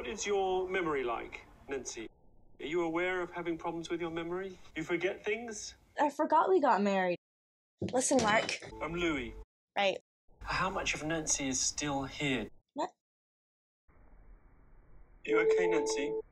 What is your memory like, Nancy? Are you aware of having problems with your memory? You forget things? I forgot we got married. Listen, Mark. I'm Louis. Right. How much of Nancy is still here? What? You okay, Nancy?